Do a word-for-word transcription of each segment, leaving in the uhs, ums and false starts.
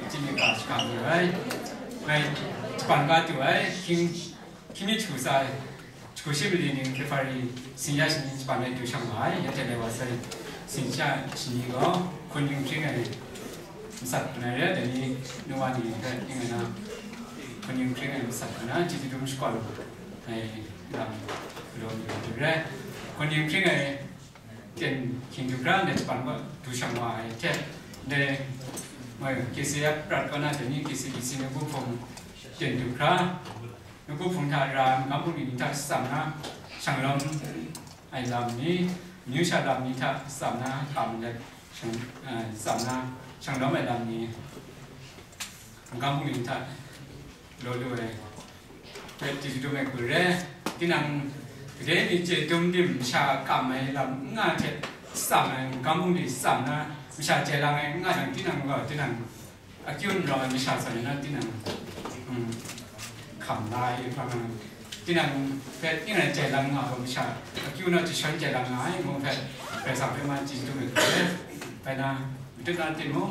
chỉ mình cả cả người ấy ngày bản cái tuổi ấy khi khi mình chủ sai chủ sĩ bị đình cái phải sinh ra sinh bản này chủ sang ngoài hiện tại là vậy sai sinh ra sinh cóคนยังชื่อไงสัตว์อะไรเดี๋ยวนี้นวันนี้ก็ยังไงนะคนยังชื่อไงสัตว์นะจิตวิทยาสกอลไอ้ลำโดนอยู่แรกคนยังชื่อไงเก่งขิงจุกร้านในญี่ปุ่นก็ดูช่างวายเช่นในเมื่อกิจวัตรปรัชญาเดี๋ยวนี้กิจวัตรสิ่งที่ผู้ฟงเก่งจุกร้านนักผู้ฟงทารามนักผู้หญิงทักษะนะช่างลำไอ้ลำนี้นิ้วชาลำนี้ทักษะนะทำเลยช่างสามนาช่างน้องแบบนี้ผมก็มุ่งมั่นโดยด้วยเป็นจิตวิทยาคือเรื่องที่นั่งเรื่องนี้จะต้องดื่มชากาแฟลำงานเช่นสามนาผมก็มุ่งมั่นสามนาวิชาเจริญงานที่นั่งก็ที่นั่งอาคิวนเราวิชาสายนั้นที่นั่งขำได้ประมาณที่นั่งเป็นที่นั่งเจริญงานวิชาอาคิวน่าจะใช้เจริญงานมองเป็นเป็นสามเป็นมาจิตวิทยาไปนะจุดนั้นที่มุ่ง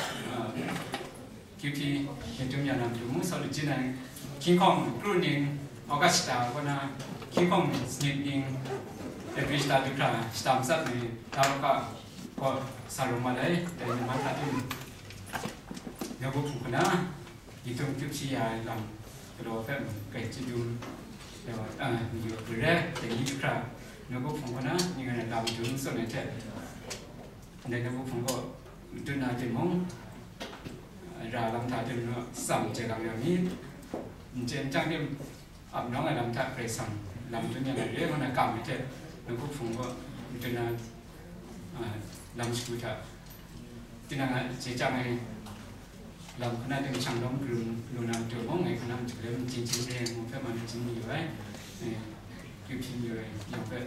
คิวที่เห็นจุดนั้นจุดมุ่งสรุปจีนังคิงคองครูนิงออกาสตาก็นะคิงคองสนิทนิงเอฟวีสตาร์ดุคราสตามสัตว์นี่ดาวก็ก็สรุปมาได้แต่ในมันตัดอยู่เดี๋ยวพวกผมนะยิ่งต้องคิดชี้อะไรลำก็รอแป๊บเกิดจะดูเดี๋ยวอ่าอยู่หรือแรกแต่ยิ่งดุคราเดี๋ยวพวกผมนะยิ่งอะไรลำจุดส่วนไหนเท่ในนักบุญผมก็ดูน่าจะมองราลำธารจะเนาะสั่งเจริญอย่างนี้เจนจังเดียมอับน้องไอ้ลำธารไปสั่งลำจนอย่างไรเรื่องมันกรรมไม่ใช่นักบุญผมก็ดูน่าลำสุดท้ายที่นั่งเจจังไอ้ลำขณะที่ช่างล้อมกลุ่มดูน่าจะมองไอ้ขณะจุดเริ่มจริงจริงเรื่องมันแค่มันจริงอยู่ไว้คือพิมพ์อยู่อย่างแบบ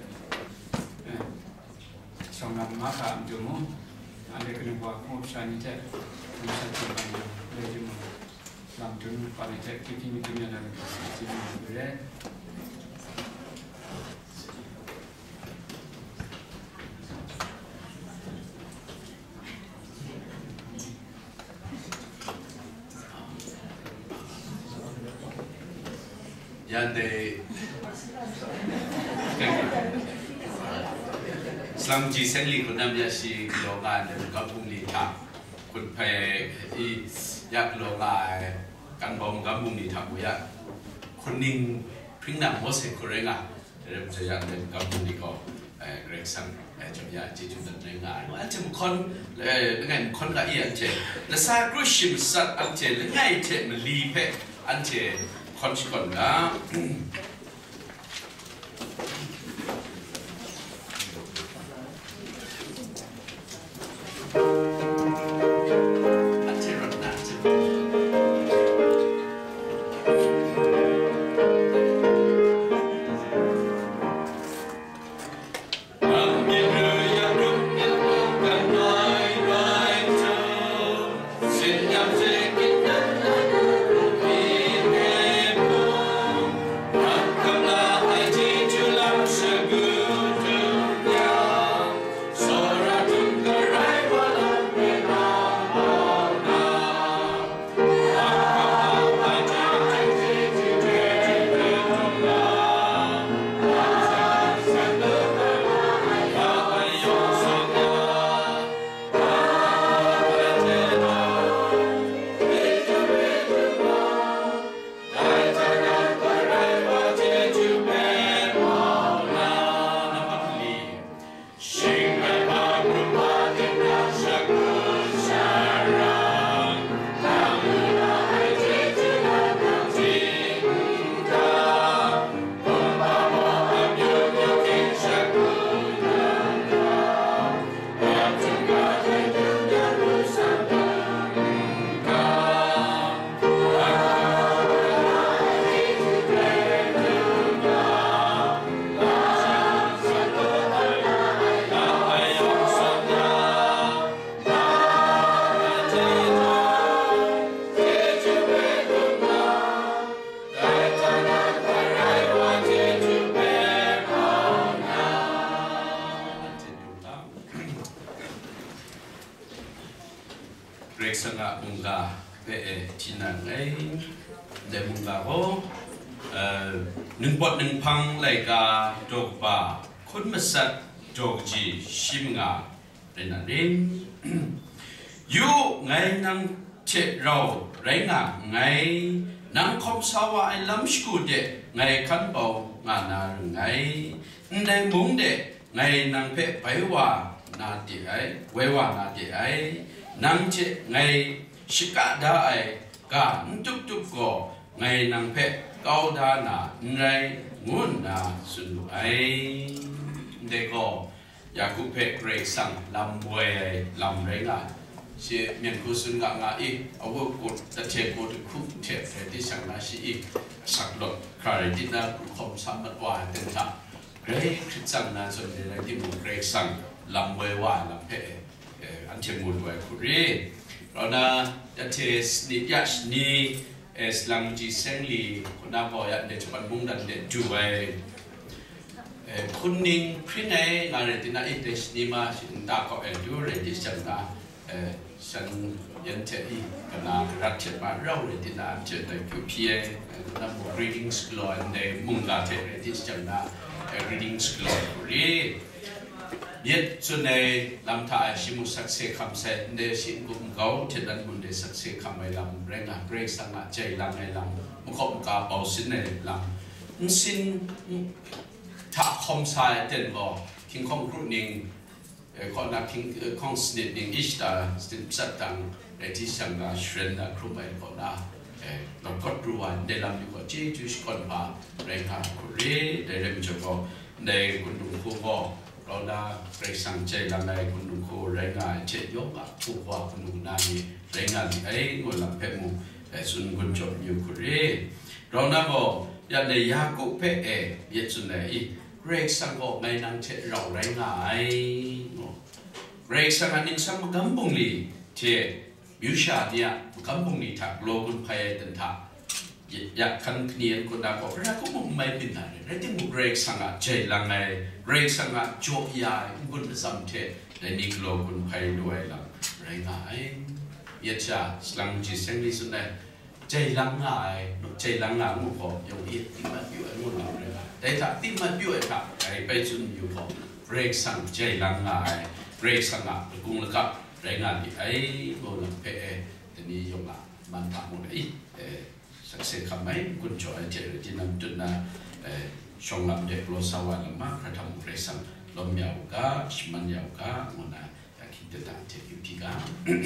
ช่องน้ำมาค่ะจุดมุ่งอันเด็กคนบอกว่าชานิเทศคนชาติบ้านเลยจุดมุ่งลำจุดปานิเทศที่ที่มีตัวอย่างนั้นจุดมุ่งเลยยันเดสลัมจีเซนลีคนนั้นยาชีโลกาเดินกับพุ่งลีทับคุณเพอียักโลกากันบอมกับพุ่งลีทับบุยะคนนิ่งพริ้งหนังโมเสกคนเร่งอ่ะเริ่มจะยักเดินกับพุ่งลีก็เกรกซังจำยาจีจุดนั้นเร่งอ่ะอันเจมคนเอ่อไงคนละเอียดเจและซากรุชิมสัตอันเจและไงเจมันลีเพอันเจคนชิคนนะเรกสังอาบุงกาเพื่อที่นั่นไอ้เดมุงกาโอหนึ่งปอดหนึ่งพังไลกาโจกบาคุณมาสัตโจกจีชิมงาเป็นนั่นเองอยู่ไงนั่งเช็ดเราไรงาไงนั่งคบสาวไอ้ลำสกุเดไงขันเบางานาไงได้มุงเดไงนั่งเพ่ไปว่านาดีไอเวว่านาดีไอนั่งเช็ดไงชิกาดาไอกาจุกจุกก็ไงนั่งเพ่เกาดานาไงงุนนาสุนไอเด็กก็อยากคุเพ่เกรซังลำเวลำไรงาเชื่อเมียนกุศลงางาอีเอาว่ากุดจะเทกุดคุเทเทที่สังนาชีอีสักหลดใครที่น่าคุคมสามารถว่าเต็มท่าเกรกขึ้นสังนาส่วนใหญ่ที่มุเกรกสังลำเวว่าลำเพออันเชมุดไว้คุรีเราน่าจะเทสนิยัชนีเอสลังจีเซงลีคนน่าบอกอยากเด็ดปันมุงดันเด็ดจูไว้คุณนิ่งพริ้งไงงานเรตินาอิเตสนีมาสินตาก็เอลดูเรติสังนาฉันยันเทอีกันนารัฐเชมาเราเรตินาเจอแต่คิวพีเอนับ reading school ในมุงกาเทเรติสังนา reading school รียึดส่วนในลำท่าชิมุสักเสกคำเสนเดชินกุมเขาเทดันมุนเดสักเสกคำไอลำเร่งอ่ะเร่งสังอาใจลำไอลำมุขมุกาเป่าสินในลำสินถ้าคมสายเต็นบ่คิงคงครูนิงขอนักคิงคงสนิทนิงอิสตาสติมสัตตังในที่สังกาเชนนักครูไม่ขอนาเราก็รู้ว่าในลำอยู่ก็จีจุสคนมาเร่งหาคุรีได้เริ่มจะก็ในคุณลุงครูก็เราได้เร่งสั่งใจลำในคุณลุงครูเร่งงานเช็ดยกอ่ะผู้ว่าคุณลุงนามีเร่งงานไอ้เงินลำเพมูสุนกุญจบอยู่คุรีเราหน้าบอกยันในยากุเพเอเยสุนในเร่งสั่งก็ไม่นั่งเช็ดเราเร่งงานเร่งสั่งอันนึงสั่งกำบุงลีเช็ดวิชาเนี่ยกำบุงลีถักโลกุนพายตันทักอยากขันเนียนคนดาก็เราก็มุ่งไม่เป็นอะไรเราที่มุ่งเร่งสั่งอ่ะเจลังไงเร่งสั่งอ่ะโจยายกุนสัมเทในนิโลกุนพายด้วยละเร่งงานยัดชาสลังจีเซงลิสุนเนี่ยใจลังงายใจลังงายมุ่งพอยงอีติมาอยู่ไอ้มุ่งเราเลยแต่ถ้าติมาอยู่ไอ้ค่ะไอ้ไปจุนอยู่พอเร่งสั่งใจลังงายเร่งสั่งอ่ะกุ้งละกับเร่งงานที่ไอ้โมลังเพอแต่นี้ยงละมันทำหมดไอ้สักเสกคำไหมคุณจอยเจอที่นั่นจุดน่ะชงลำเด็กโลสาวาลมากกระทำเร่งสั่งลมยาวกาชิมันยาวกามันน่ะอยากคิดจะเจออยู่ที่กา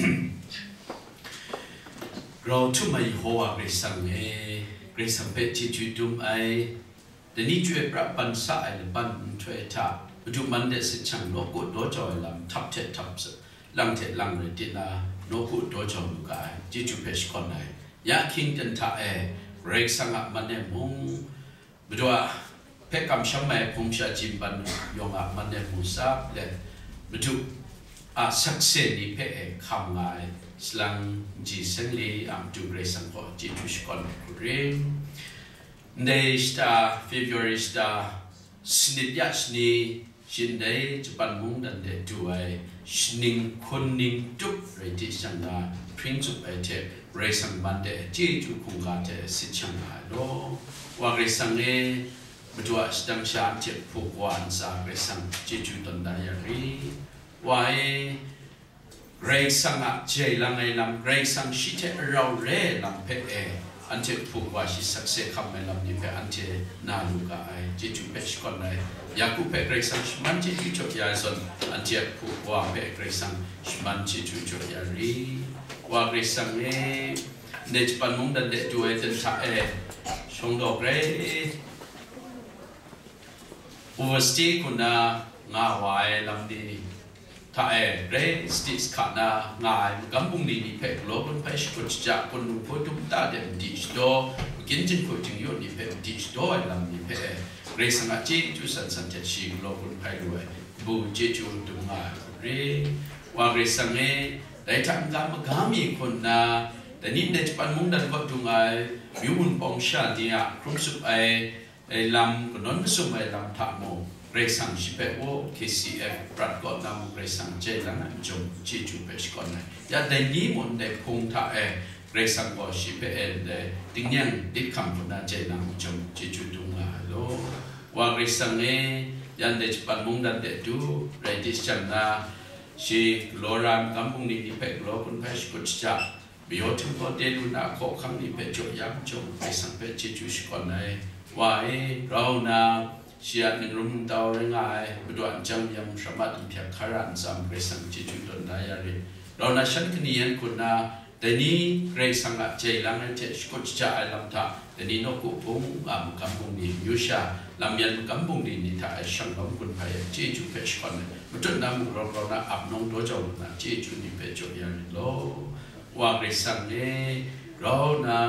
เราทุ่มไอ้หัวเร่งสั่งเอเร่งสั่งเป็ดที่จุดดุมไอแต่นี่ช่วยปรับปัญหาไอ้ปัญช่วยท่าจุดมันเด็ดสิช่างโลกุดโลจอยลำทับเท็ดทับสลังเท็ดลังเรตินาโลกุดโลจอยมุกายจิจุเพชคนไหนยาคิงจันท่าเอเร่งสั่งมันเนี่ยมุงบดัวเพคำช่างแม่ผมชาจิมบันยงอ่ะมันเนี่ยมุสาบเลยบดัวอ่ะสักเซนีเพเอคำไงสลังจีเซนลีอ่ะจุเร่งสั่งก็จิจุชคนกุเรนในสตาฟิวอริสตาสนิทยัสนีชินได้จะปันมุงดันเดด้วยชนิงคนนิงจุบเรติสังดาพริ้งจุบไอเทเรสังบันเดจีจุคุงกาเทสิชังไอโลว่าเรสังเอบัวสตังชาเจ็บผูกวานสาเรสังจีจุตันดายารีว่าเอเรสังอะเจลังไอลำเรสังชิเทเราเรลำเพเออันเจ็บผูกว่าชิสักเสกคำไม่ลำนี้เพออันเจนาลูกไอจีจุเพชคนไหนยากุเพเรสังมันจีจุจบยาสนอันเจ็บผูกว่าเพเรสังมันจีจุจบยารีว่าเรสังเอเนจปันมุงดันเดจุเอตันท่าเอชงดอกเรอุวสติคุณางาวายลำนี้ถ้าเอเรสติสขานางายกำบุงนี้เพกโลกุนเพชกุจจะคนนุ่งพูดุมตาเดมดิสโตกินจินพูดถึงโยนี่เพดิสโตลำนี้เพเรสังอาจีจุสันสันเจชิโลกุนเพด้วยบูเจจูดุงาเรว่าเรสังเอได้ทำการมากามีคนนาแต่นี่เด็กปันมุงดันก็ดุงาวิวุนปองชาติอะครุ่งสุดไอลำก็นนไม่สมัยลำถามโมเรสังชิเปโอ เค ซี เอฟ ปรัดก่อนนำเรสังเจลังจงจีจูเปชก่อนเลยยาได้นี้มันได้พงท่าเอเรสังก็ชิเปเอเดติงยังดิคำพุนาเจนังจงเจจุดุงาโลว่าเรสังเอยันเดจปันมุงดันเดดูเรดิชันนาชีโลรามกัมพุงนี้นิเปกโลคุณเพชกุจจะบิโอทุกเดลุนาโคขังนิเปจยังจงเรสังเปเจจุสกอนในว่าเอเรานาเชียนรุ่มดาวเรื่องไงบุตรอันจำยังสามารถเพียงขารันสามเรสังเจจุดนได้ยารีเรานาฉันคนนี้ยันคุณนาแต่นี้เรสังอาเจลังเจสกุจจะไอลำธาแต่นี้นกุพงอามกัมพุงนี้ยุชาลำยันกัมพุงนี้นิทาช่างลำคุณพายเจจุเพชกันบุตรน้ำเราเรานาอับน้องตัวเจ้านาเจจุนิเพจยารีโลว่าเรสังเนเรานา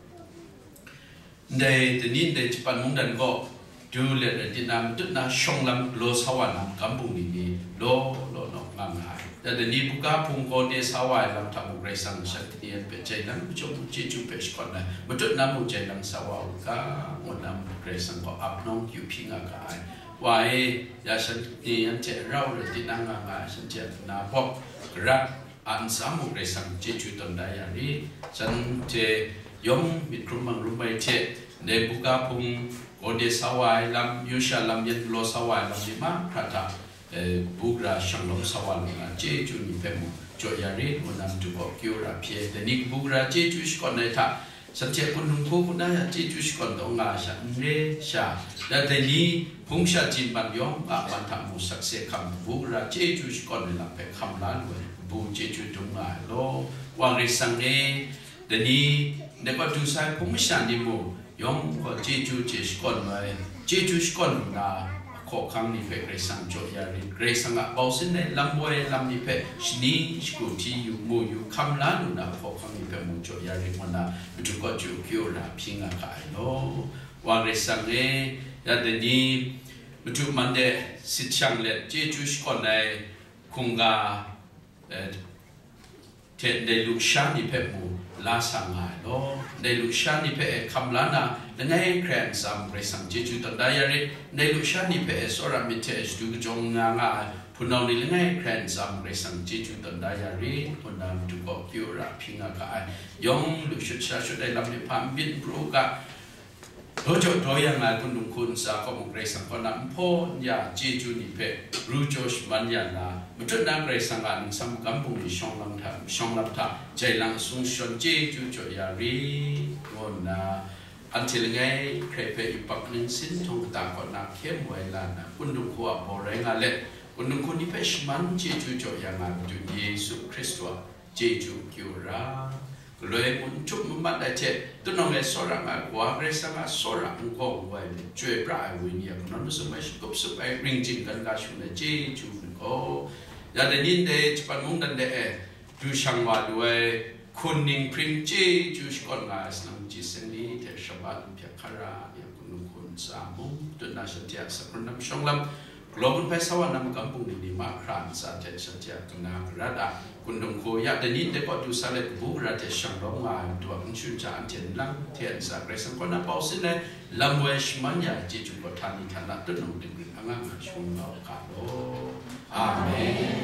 ในแต่นี้ในจีปันมุงดันก็ดูแลที่นำจุดนั้นช่องลำโลสวรรค์กัมพูนีนี่โลโลนกงามหายแต่เดี๋ยวนี้บุกาพุงโกเดสวายลำทำมุกไรสังสัตย์เป็นใจนั้นจงจีจูเปชก่อนนะมันจุดนั้นมุใจลำสวาบุกามันนำไรสังก็อับน้องอยู่พิงอากาศว่ายาสัตย์ยันเจเราเลยที่นั่งงานสันเจนาพบรักอันสามุกไรสังจีจูตนได้ยารีสันเจยมมิตรมังรุไม่เจในบุกาพุงโอเดสวายลำยูชาลำยันโลสวายลำยิมาพระตาบุกราชังลมสวายลำเจจูนิเพมุจอยารีมันนำจุกคิวราเพียแต่นี่บุกราเจจูสกอนในท่าสัจเจคุณลุงคู่คุณน่าเจจูสกอนตรงงาชันเรชาแต่แต่นี่พงชาจินบันยองอาบันทามุสักเสคำบุกราเจจูสกอนในลำเพคำล้านเวบุเจจูตรงงาโลวางริสังเนแต่นี่เด็กก็ดูสายพงชานิมูยองก็เจจูเจสกอนไว้เจจูสกอนนาขอครั้งนี้เพื่อเกรซังโจยาริเกรซังอ่ะบอกสิเนี่ยลำวยลำนี้เพื่อชนีสกุลที่อยู่มูอยู่คำล้านน่ะขอครั้งนี้เพื่อมูโจยาริมันน่ะมันจะก็จูคิวราพิงอากาศโนวางเกรซังเอ้ยาเดนี้มันจะมันเดสิทธิ์ช่างเล็ดเจจูสกอนในคงกาเทนเดลุชานิเพื่อมูลาสังหารโนในลุชานิเพอคำลานาในไงแคร์สัมเรสังเจจุตันได้ยาริในลุชานิเพอสรามิเทสดูจงงางาพูนเอาในไงแคร์สัมเรสังเจจุตันได้ยาริพูนเอาจุกคิวราพิงากายยองลุชุดชาชุดได้ลำในพามบินปลูกะโดยจุดโดยยังไงคุณลุงคุณสาก็มุกเรสังคนนั้นพ่อยาเจจุนิเพรูโจชมันยานามันจุดนั้นเรสังการสัมกัมปุงช่องลำทางช่องลำทางใจลังสุงชนเจจุจยารีวันน่ะอันที่ไงใครไปอีปักนึงสิ้นทงตาก่อนนักเข้มไว้ลานะคุณลุงขวบบอกแรงอะไรคุณลุงคนนี้เพชมันเจจุจยางานจุดเยซูคริสต์เจจุกิวราเลยมุนจุกมันได้เจตุน้องเอสระมากกว่าเรสังอาสระมุกเอาไว้ช่วยปลายวิญญาณนั้นสมัยกบสมัยริงจิงกันกาชุนเจจุก็ยาเดนินเดจปันมุงดันเดดูช่างว่าด้วยคุณนิงพริมเจจูสกอนงาสลังจิเซนีเทชบันเพียคาราอย่างคุณลุงคุณสามุตุนาสัจจะสักน้ำช่องลำกลบุนไปสวรรค์นำกัมปุงดีมาครานสัจจะสัจจะกนากระดาคุณลุงคุยเดนินเดก็ดูสาเลบุระเทช่างลงงานตัวมันชุนจานเทียนลังเทียนสักเรสังคนนั้นบอกสิเนี่ยลำเวชมันยาเจจุกทานิธนาตุนงดึงดึงอ่างช่วงเราคาโลอาเมน